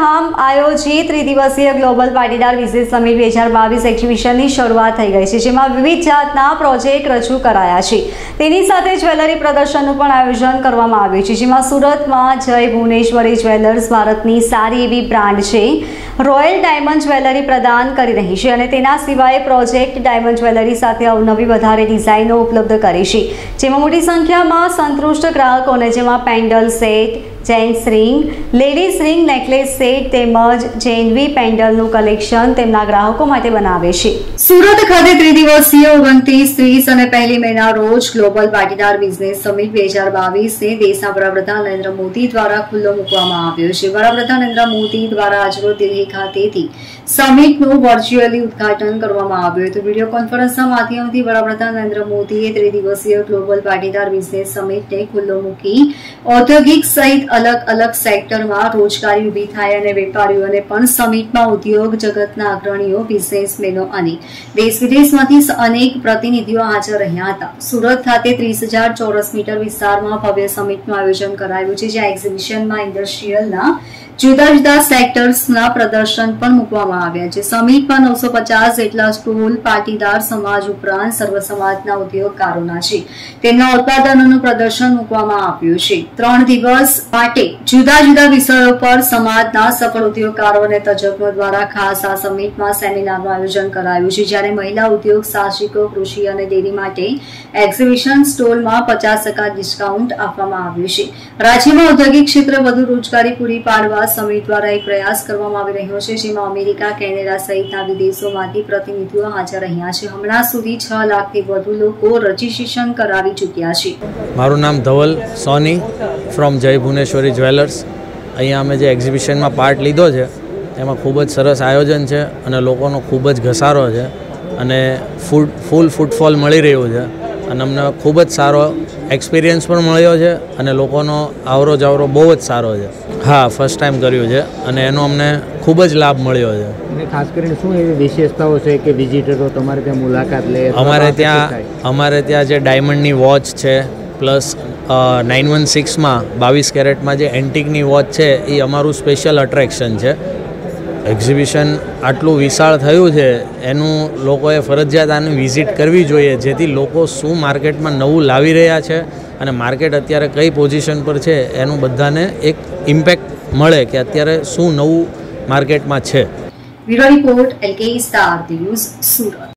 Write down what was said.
સુરતમાં આયોજિત ત્રિદિવસીય ગ્લોબલ પાટીદાર બિઝનેસ સમિટ 2022 એક્ઝિબિશનની શરૂઆત થઈ ગઈ છે, જેમાં વિવિધ જાતના પ્રોજેક્ટ રજૂ કરાયા છે। તેની સાથે જ્વેલરી પ્રદર્શનનું પણ આયોજન કરવામાં આવ્યું છે, જેમાં સુરતમાં જય ભુવનેશ્વરી જ્વેલર્સ ભારતની સારી એવી બ્રાન્ડ છે રોયલ ડાયમંડ જ્વેલરી પ્રદાન કરી રહી છે અને તેના સિવાય પ્રોજેક્ટ ડાયમંડ જ્વેલરી સાથે અવનવી વધારે ડિઝાઇનો ઉપલબ્ધ કરી છે, જેમાં મોટી સંખ્યામાં સંતુષ્ટ ગ્રાહકોને જેમાં pendant set, gents ring, ladies ring, necklace set તેમજ જેનવી પેન્ડલનું કલેક્શન તેમના ગ્રાહકો માટે બનાવે છે। સુરત ખાતે ત્રિદિવસીય 29, 30 અને 1 મેના રોજ ગ્લોબલ પાટીદાર બિઝનેસ સમિટ 2022ને દેશના વડાપ્રધાન નરેન્દ્ર મોદી દ્વારા ખુલ્લો મૂકવામાં આવ્યો છે। વડાપ્રધાન નરેન્દ્ર મોદી દ્વારા આજરોજ દિલ્હી ખાતેથી સમિટનું વર્ચ્યુઅલી ઉદ્ઘાટન કરવામાં આવ્યું હતું। વિડીયો કોન્ફરન્સના માધ્યમથી વડાપ્રધાન નરેન્દ્ર મોદીએ ત્રિદિવસીય ગ્લોબલ પાટીદાર બિઝનેસ સમિટને ખુલ્લો મૂકી ઔદ્યોગિક સહિત अलग अलग सेक्टर में रोजगारी उभी थाय अने वेपारीओने पण समिट में उद्योग जगतना अग्रणीओ, बिजनेसमेनो अने देश विदेशमांथी अनेक प्रतिनिधिओ हाजर रह्या हता। सूरत खाते 30,000 ચોરસ मीटर विस्तार में भव्य समिटનું आयोजन करायुं छे, ज्यां एक्ઝિબિશન में इंडस्ट्रीयलना जुदा जुदा सेक्टर्सना प्रदर्शन पण मूकवामां આવ્યા છે। समिटમાં 950 જેટલા સ્ટોલ પાટીદાર સમાજ ઉપરાંત સર્વ સમાજના ઉદ્યોગકારોના છે, તેમના ઉત્પાદનોનું પ્રદર્શન મૂકવામાં આવ્યું છે। 3 દિવસ માટે જુદા જુદા વિષયો પર સમાજના સફળ ઉદ્યોગકારો અને તજજ્ઞો દ્વારા ખાસ આ સમિટમાં સેમિનારનું આયોજન કરાયું છે, જ્યારે મહિલા ઉદ્યોગ સાહસિકો, કૃષિ અને ડેરી માટે એક્ઝિબિશન સ્ટોલમાં 50% ડિસ્કાઉન્ટ આપવામાં આવ્યું છે। રાજ્યમાં ઔદ્યોગિક ક્ષેત્રે વધુ રોજગારી પૂરી પાડવા સમિટ દ્વારા એક પ્રયાસ કરવામાં આવી રહ્યો છે, જેમાં અમેરિકા, કેનેડા સહિતના વિદેશોમાંથી પ્રતિનિધિઓ હાજર રહ્યા છે। હમણાં સુધી 6 લાખથી વધુ લોકો રજીસ્ટ્રેશન કરાવી ચૂક્યા છે। મારું નામ ધવલ સોની ફ્રોમ જય ભુવનેશ્વરી જ્વેલર્સ। અહીંયા અમે જે એક્ઝિબિશનમાં પાર્ટ લીધો છે એમાં ખૂબ જ સરસ આયોજન છે અને લોકોનો ખૂબ જ ઘસારો છે અને ફૂલ ફૂટફોલ મળી રહ્યું છે અને અમને ખૂબ જ સારો એક્સપિરિયન્સ પણ મળ્યો છે અને લોકોનો આવરો જાવરો બહુ જ સારો છે। હા, ફર્સ્ટ ટાઈમ કર્યું છે અને એનો અમને ખૂબ જ લાભ મળ્યો છે। અને ખાસ કરીને શું એવી વિશેષતાઓ છે કે વિઝિટરો તમારે ત્યાં મુલાકાત લે? અમારે ત્યાં જે ડાયમંડની વોચ છે પ્લસ 916માં 22 કેરેટમાં જે એન્ટિકની વોચ છે એ અમારું સ્પેશિયલ અટ્રેક્શન છે। એક્ઝિબિશન આટલું વિશાળ થયું છે એનું લોકોએ ફરજિયાત આની વિઝિટ કરવી જોઈએ, જેથી લોકો શું માર્કેટમાં નવું લાવી રહ્યા છે અને માર્કેટ અત્યારે કઈ પોઝિશન પર છે એનું બધાને એક ઇમ્પેક્ટ મળે કે અત્યારે શું નવું માર્કેટમાં છે। Bureau report, LK star news, Surat.